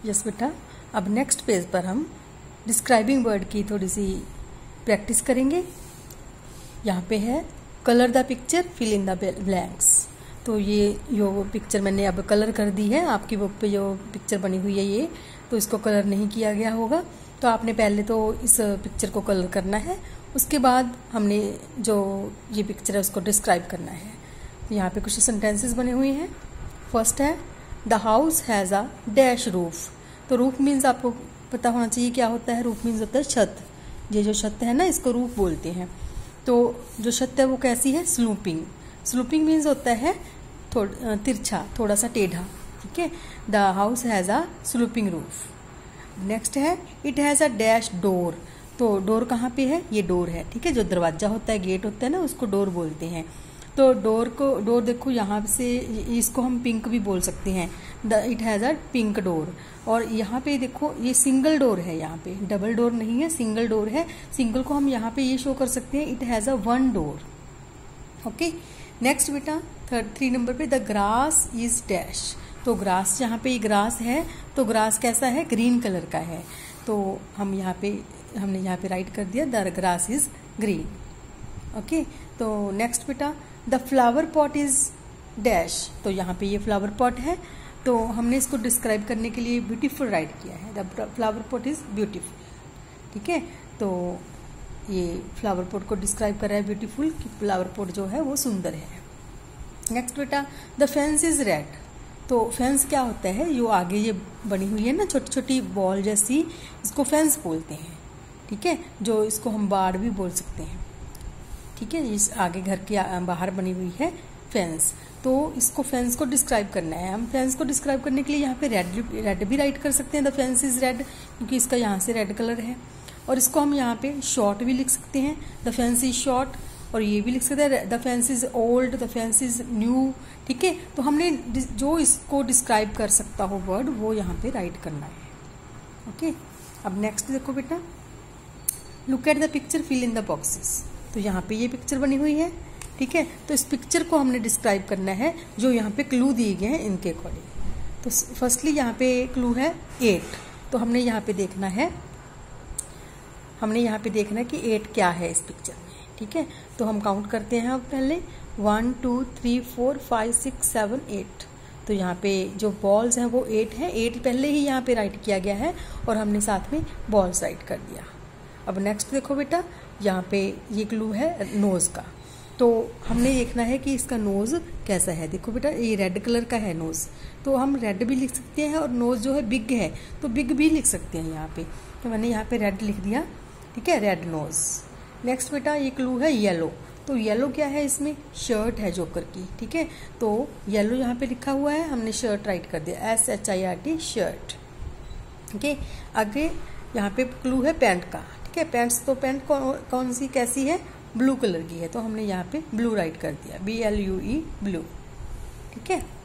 Yes बेटा, अब next page पर हम डिस्क्राइबिंग वर्ड की थोड़ी सी प्रैक्टिस करेंगे। यहाँ पे है colour the picture, fill in the blanks. तो ये जो पिक्चर मैंने अब कलर कर दी है, आपकी बुक पे जो पिक्चर बनी हुई है ये, तो इसको कलर नहीं किया गया होगा, तो आपने पहले तो इस पिक्चर को कलर करना है, उसके बाद हमने जो ये पिक्चर है उसको डिस्क्राइब करना है। तो यहाँ पे कुछ सेंटेंसेस बने हुए हैं। फर्स्ट है the house has a dash roof. तो रूफ मीन्स आपको पता होना चाहिए क्या होता है। रूफ मीन्स होता है छत। ये जो छत है ना, इसको रूफ बोलते हैं। तो जो छत है वो कैसी है? स्लूपिंग। स्लूपिंग मीन्स होता है तिरछा, थोड़ा सा टेढ़ा। ठीक है, the house has a sloping roof. Next है it has a dash door. तो डोर कहाँ पे है? ये डोर है। ठीक है, जो दरवाजा होता है, गेट होता है ना, उसको डोर बोलते हैं। तो डोर देखो यहाँ से, इसको हम पिंक भी बोल सकते हैं। It has a pink door. और यहाँ पे देखो ये सिंगल डोर है, यहाँ पे डबल डोर नहीं है, सिंगल डोर है। सिंगल को हम यहाँ पे ये शो कर सकते हैं, it has a one door. Okay, next बेटा 3 नंबर पे द ग्रास इज डैश। तो ग्रास, यहाँ पे ग्रास है, तो ग्रास कैसा है? ग्रीन कलर का है। तो हमने यहाँ पे राइट कर दिया the grass is green. Okay, तो नेक्स्ट बेटा the flower pot is dash. तो यहाँ पे ये फ्लावर पॉट है, तो हमने इसको डिस्क्राइब करने के लिए ब्यूटीफुल राइट किया है। The flower pot is beautiful. ठीक है, तो ये फ्लावर पॉट को डिस्क्राइब कर रहा है ब्यूटीफुल, कि फ्लावर पॉट जो है वो सुंदर है। नेक्स्ट बेटा द फेंस इज रेड। तो फेंस क्या होता है? जो आगे ये बनी हुई है ना छोटी छोटी बॉल जैसी, इसको फेंस बोलते हैं। ठीक है, जो इसको हम बाड़ भी बोल सकते हैं। ठीक है, इस आगे घर के बाहर बनी हुई है फेंस। तो इसको फेंस को डिस्क्राइब करना है। हम फेंस को डिस्क्राइब करने के लिए यहाँ पे रेड भी राइट कर सकते हैं, द फेंस इज रेड, क्योंकि इसका यहाँ से रेड कलर है। और इसको हम यहाँ पे शॉर्ट भी लिख सकते हैं, द फेंस इज शॉर्ट। और ये भी लिख सकते हैं the fence is old, the fence is new. ठीक है, तो हमने जो इसको डिस्क्राइब कर सकता हो वर्ड, वो यहाँ पे राइट करना है। ओके, अब नेक्स्ट देखो बेटा, look at the picture, fill in the boxes. तो यहाँ पे ये पिक्चर बनी हुई है। ठीक है, तो इस पिक्चर को हमने डिस्क्राइब करना है, जो यहाँ पे क्लू दिए गए हैं इनके अकॉर्डिंग। तो फर्स्टली यहाँ पे क्लू है 8। तो हमने यहाँ पे देखना है कि 8 क्या है इस पिक्चर में। ठीक है, तो हम काउंट करते हैं अब पहले 1 2 3 4 5 6 7 8। तो यहाँ पे जो बॉल्स हैं वो 8 है। 8 पहले ही यहाँ पे राइट किया गया है, और हमने साथ में बॉल्स राइट कर दिया। अब नेक्स्ट देखो बेटा, यहाँ पे ये क्लू है नोज का। तो हमने देखना है कि इसका नोज कैसा है। देखो बेटा, ये रेड कलर का है नोज, तो हम रेड भी लिख सकते हैं, और नोज जो है बिग है, तो बिग भी लिख सकते हैं यहाँ पे। तो मैंने यहाँ पे रेड लिख दिया। ठीक है, रेड नोज। नेक्स्ट बेटा ये क्लू है येलो। तो येलो क्या है? इसमें शर्ट है जोकर की। ठीक है, तो येलो यहाँ पे लिखा हुआ है, हमने शर्ट राइट कर दिया, SHIRT शर्ट। ठीक है, आगे यहाँ पे क्लू है पैंट का। ठीक है, पैंट्स, तो पैंट कौन सी कैसी है? ब्लू कलर की है, तो हमने यहाँ पे ब्लू राइट कर दिया, BLUE ब्लू। ठीक है।